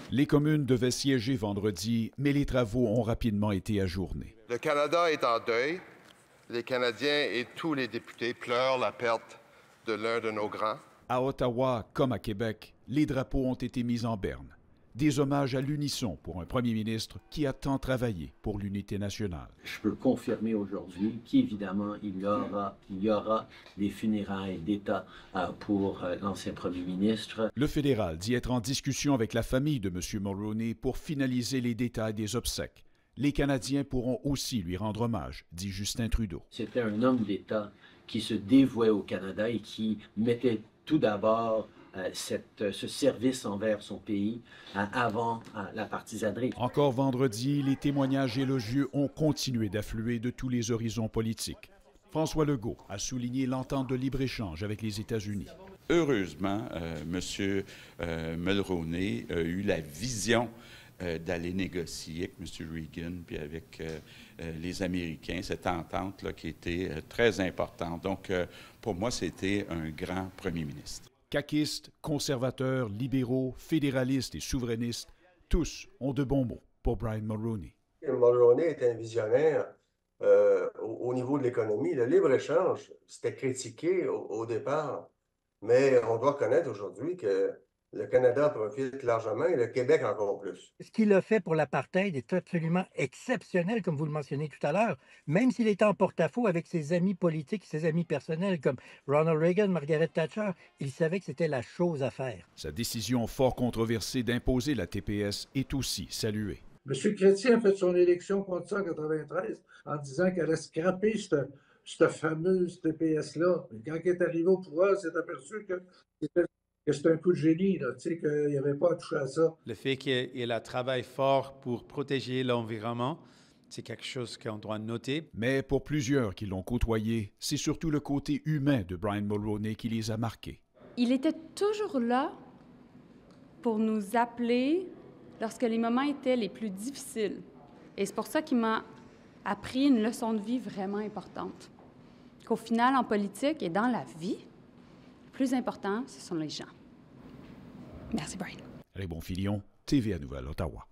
Les communes devaient siéger vendredi, mais les travaux ont rapidement été ajournés. Le Canada est en deuil. Les Canadiens et tous les députés pleurent la perte de l'un de nos grands. À Ottawa, comme à Québec, les drapeaux ont été mis en berne. Des hommages à l'unisson pour un premier ministre qui a tant travaillé pour l'unité nationale. Je peux confirmer aujourd'hui qu'évidemment, il y aura des funérailles d'État pour l'ancien premier ministre. Le fédéral dit être en discussion avec la famille de M. Mulroney pour finaliser les détails des obsèques. Les Canadiens pourront aussi lui rendre hommage, dit Justin Trudeau. C'était un homme d'État qui se dévouait au Canada et qui mettait tout d'abord ce service envers son pays avant la partisanerie. Encore vendredi, les témoignages élogieux ont continué d'affluer de tous les horizons politiques. François Legault a souligné l'entente de libre-échange avec les États-Unis. Heureusement, M. Mulroney a eu la vision d'aller négocier avec M. Reagan puis avec les Américains, cette entente-là qui était très importante. Donc, pour moi, c'était un grand premier ministre. Caquistes, conservateurs, libéraux, fédéralistes et souverainistes, tous ont de bons mots pour Brian Mulroney. Mulroney est un visionnaire au niveau de l'économie. Le libre-échange, c'était critiqué au départ, mais on doit reconnaître aujourd'hui que le Canada profite largement et le Québec encore plus. Ce qu'il a fait pour l'apartheid est absolument exceptionnel, comme vous le mentionnez tout à l'heure, même s'il était en porte-à-faux avec ses amis politiques, ses amis personnels comme Ronald Reagan, Margaret Thatcher. Il savait que c'était la chose à faire. Sa décision fort controversée d'imposer la TPS est aussi saluée. M. Chrétien a fait son élection contre ça en 1993 en disant qu'elle allait scraper cette fameuse TPS-là. Quand il est arrivé au pouvoir, il s'est aperçu que c'était un coup de génie, là, tu sais, qu'il n'y avait pas à toucher à ça. Le fait qu'il a travaillé fort pour protéger l'environnement, c'est quelque chose qu'on doit noter. Mais pour plusieurs qui l'ont côtoyé, c'est surtout le côté humain de Brian Mulroney qui les a marqués. Il était toujours là pour nous appeler lorsque les moments étaient les plus difficiles. Et c'est pour ça qu'il m'a appris une leçon de vie vraiment importante. Qu'au final, en politique et dans la vie, le plus important, ce sont les gens. Merci, Brian. Raymond Filion, TVA Nouvelle, Ottawa.